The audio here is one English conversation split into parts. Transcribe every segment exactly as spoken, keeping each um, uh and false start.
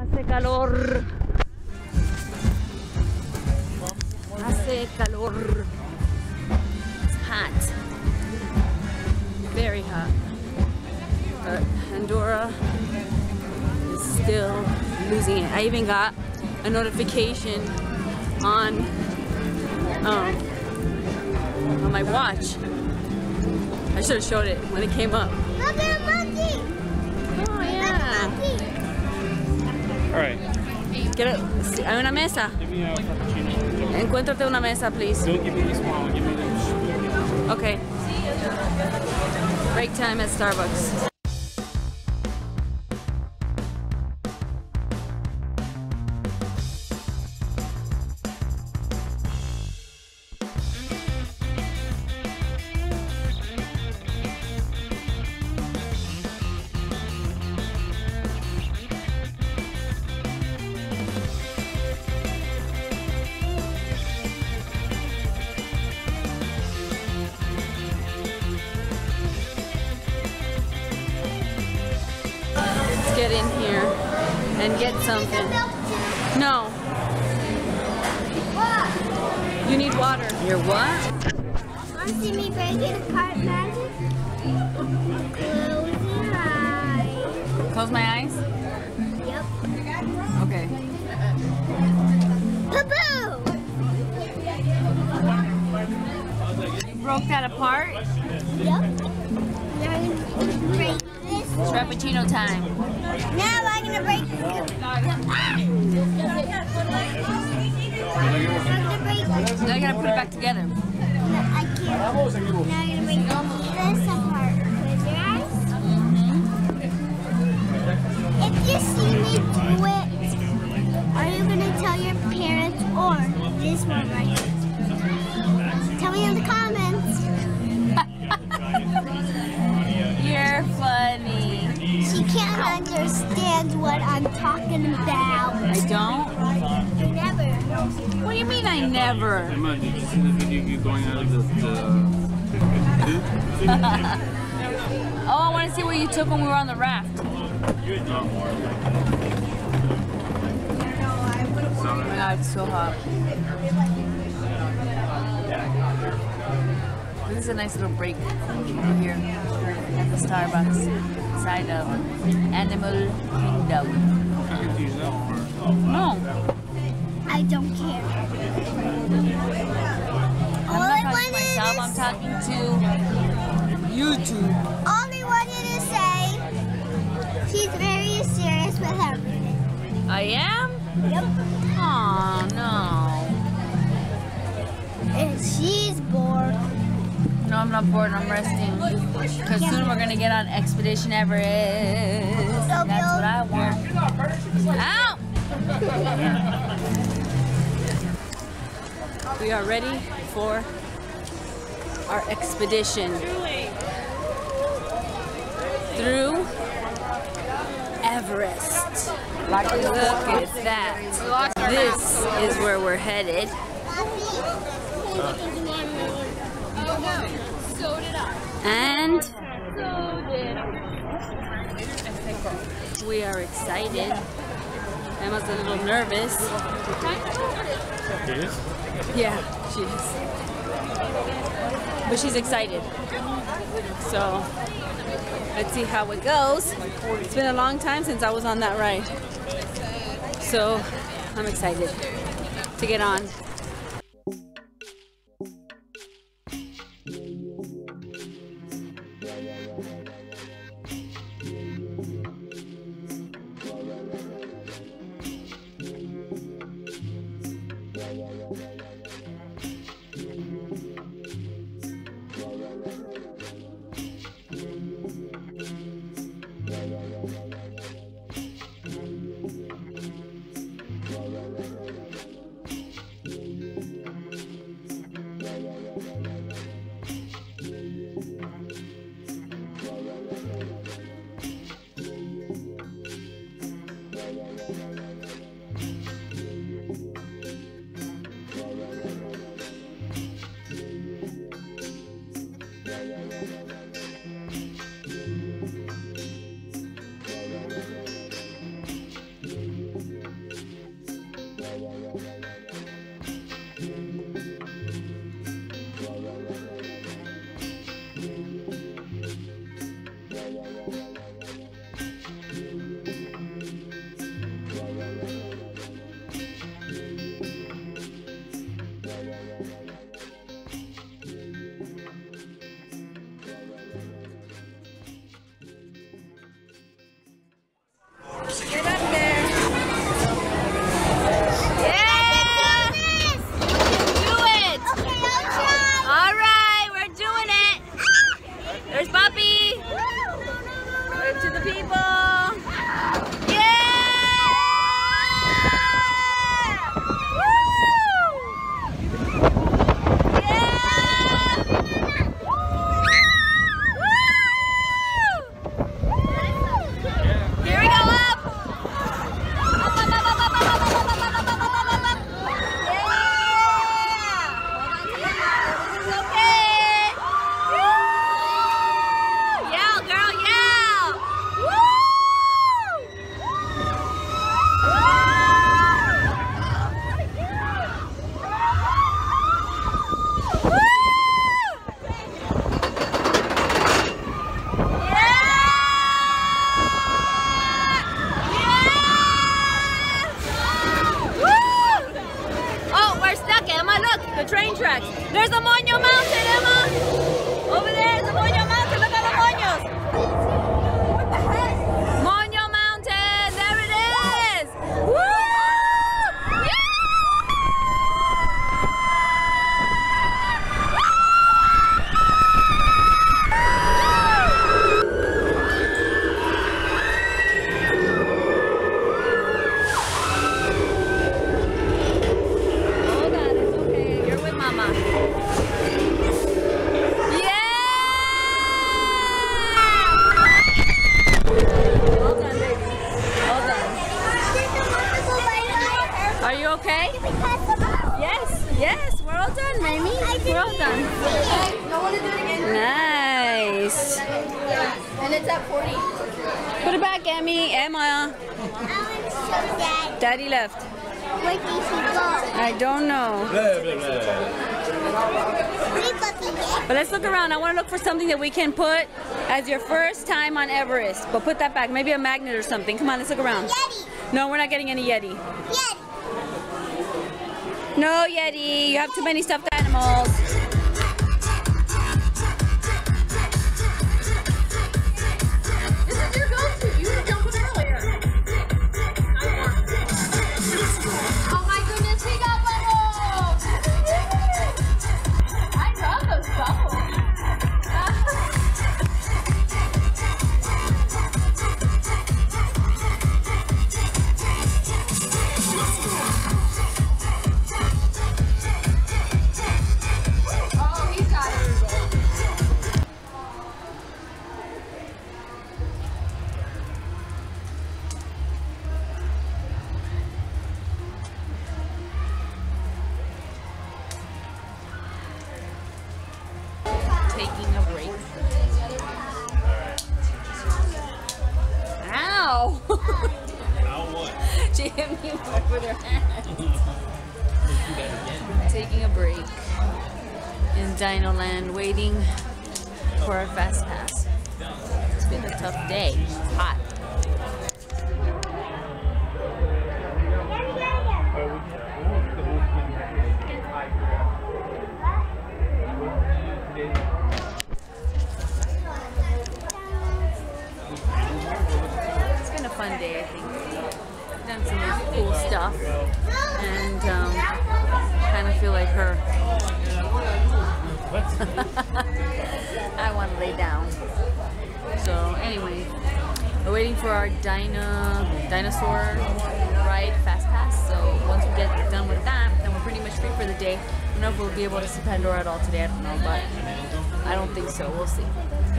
Hace calor. Hace calor. It's hot. Very hot. But Andorra is still losing it. I even got a notification on um, on my watch. I should have showed it when it came up. Look at a monkey! Oh yeah. Alright. Quiero, sí, hay una mesa. Give me a frappuccino. Encuéntrate una mesa, please. Don't give me the small, give me the... Okay. Break time at Starbucks. Get in here and get something. No. You need water. You're what? Want to see me break it apart, magic? Close your eyes. Close my eyes? Yep. Okay. Poo-poo! You broke that apart? Yep. Now I'm going to break this. Frappuccino time. Now I'm going to break this. I'm going to break this. Now you gotta put it back together. I can't. Now I'm going to break this apart. Close your eyes. If you see me do it, are you going to tell your parents or this one right here? Tell me in the comments. You're funny. She can't understand what I'm talking about. I don't? Never. What do you mean I never? Emma, did you see the video of you going out of the... the... Oh, I want to see what you took when we were on the raft. Oh my god, it's so hot. This is a nice little break over here at the Starbucks side of Animal Kingdom. I can use that one. No, I don't care. I'm All not I talking to wanted myself, to I'm talking to YouTube. all I wanted to say, she's very serious with everything. I am? Yep. Oh no. And she's bored. No, I'm not bored, I'm resting. Because soon we're going to get on Expedition Everest. And that's what I want. Ow! We are ready for our expedition through Everest. Look at that. This is where we're headed. And we are excited. Emma's a little nervous. It is? Yeah, she is. But she's excited. So let's see how it goes. It's been a long time since I was on that ride. So I'm excited to get on. There's a Moño Mountain, Emma! Over there is a Moño Mountain. Look at the Moños! What the heck? Moño Mountain! There it is! Woo! Hold on, it's okay. You're with Mama. Well done, baby. Well done. Are you okay? Yes, yes. We're all done, Mamie. We're all done. No one to do it again. Nice. And it's at forty. Put it back, Emmy. Emma. I want to show Dad. Daddy left. Where did he go? I don't know. But let's look around. I want to look for something that we can put as your first time on Everest. But put that back. Maybe a magnet or something. Come on, let's look around. Yeti. No, we're not getting any Yeti. Yeti. No, Yeti. You have too many stuffed animals. This is your go-to. You were jumping earlier. Oh my goodness, he got bubbles! I love those bubbles. Oh, he's got it. Taking a break. Ow! Now what? She hit me with her hand. Taking a break in Dino Land, waiting for our fast pass. It's been a tough day. It's hot. It's been a fun day, I think. I've done some cool stuff, and um, kind of feel like her. I want to lay down. So anyway, we're waiting for our dino, dinosaur ride fast pass. So once we get done with that, then we're pretty much free for the day. I don't know if we'll be able to see Pandora at all today. I don't know, but I don't think so. We'll see.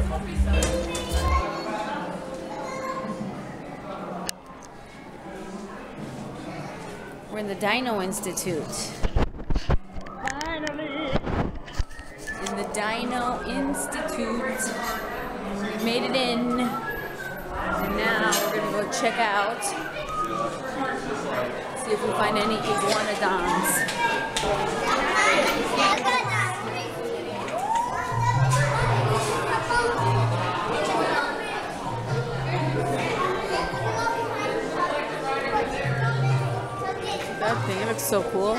We're in the Dino Institute. Finally! In the Dino Institute. We made it in. And now we're gonna go check out. See if we find any iguanodons. That thing, it looks so cool.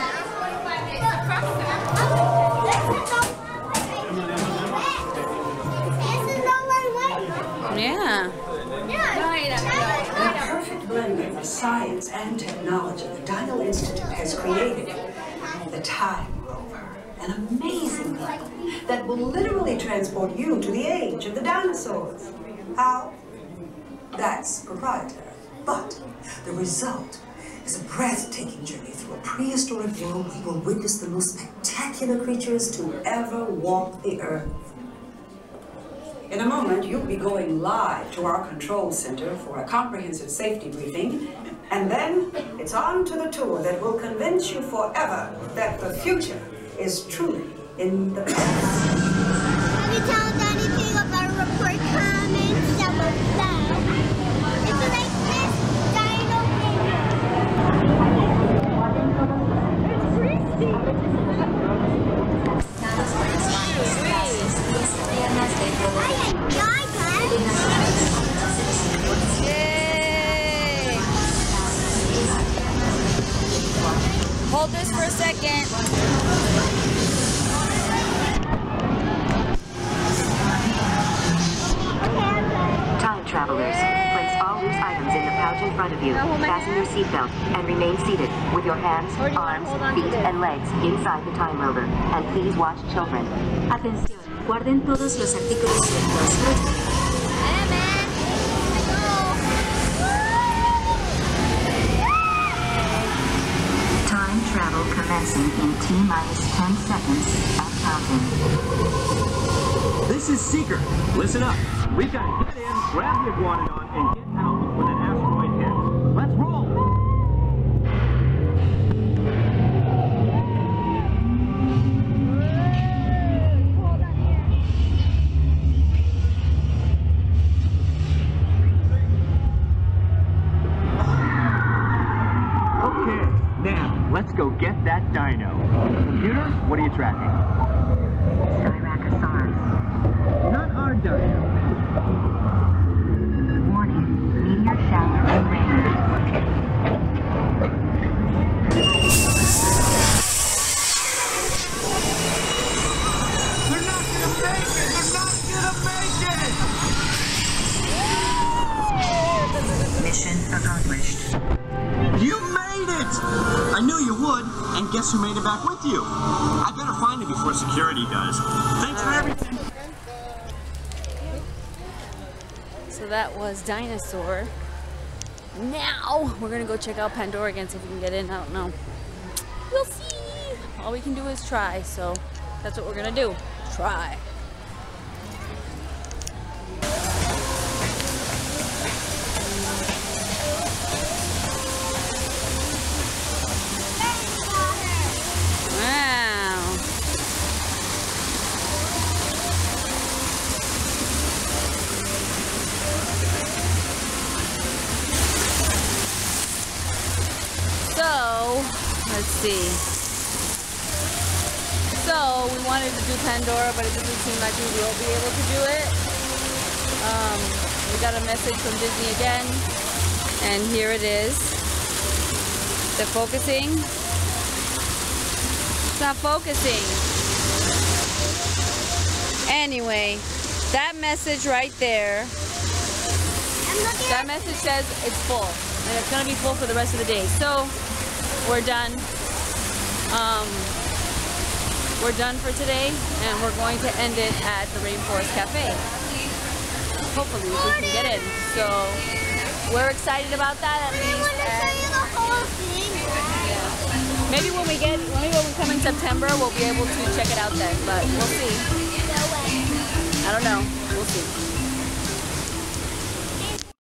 Yeah. The perfect blending of science and technology the Dino Institute has created. The Time Rover, an amazing vehicle that will literally transport you to the age of the dinosaurs. How? That's proprietary. But the result is a breathtaking journey through a prehistoric world where you will witness the most spectacular creatures to ever walk the earth. In a moment, you'll be going live to our control center for a comprehensive safety briefing, and then it's on to the tour that will convince you forever that the future is truly in the past. Have you told anything about report comments that were below? It's like this dino thing. Yay! Hold this for a second. front of you. Fasten your seatbelt and remain seated with your hands, arms, feet, and legs inside the time rover. And please watch children. Atención, guarden todos los artículos sueltos. Time travel commencing in T minus ten seconds and counting. This is Seeker. Listen up. We've got to get in, grab the iguanodon, and get out before that asteroid hits. Let's roll! Okay, now, let's go get that dino. Computer, what are you tracking? Styracosaurus. Not our dino. Warning, meteor shower in range. They're not gonna make it! They're not gonna make it! Mission accomplished. You made it! I knew you would, and guess who made it back with you? I better find it before security does. Thanks for everything. So that was Dinosaur. Now we're gonna go check out Pandora again, see if we can get in. I don't know. We'll see. All we can do is try, so that's what we're gonna do. Try. Wow. So, let's see. So, we wanted to do Pandora, but it doesn't seem like we will be able to do it. Um, we got a message from Disney again, and here it is. They're focusing. It's not focusing. Anyway, that message right there, that message says it's full. And it's going to be full for the rest of the day. So, we're done. Um, we're done for today, and we're going to end it at the Rainforest Cafe. Hopefully, if we can get in. So, we're excited about that at least. Yeah. Maybe when we get, maybe when we come in September, we'll be able to check it out then. But we'll see. I don't know. We'll see.